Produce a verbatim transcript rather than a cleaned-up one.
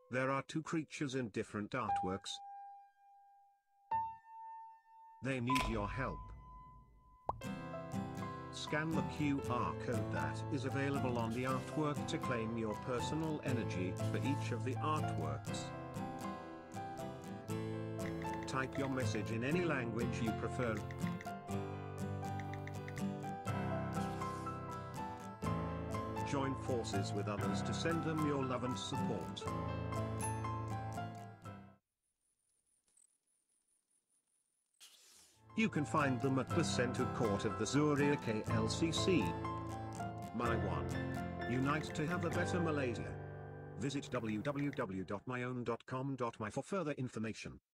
There are two creatures in different artworks. They need your help. Scan the Q R code that is available on the artwork to claim your personal energy for each of the artworks. Type your message in any language you prefer. Join forces with others to send them your love and support. You can find them at the Center Court of the Zuriich K L C C. My one. Unite to have a better Malaysia. Visit w w w dot my own dot com dot my for further information.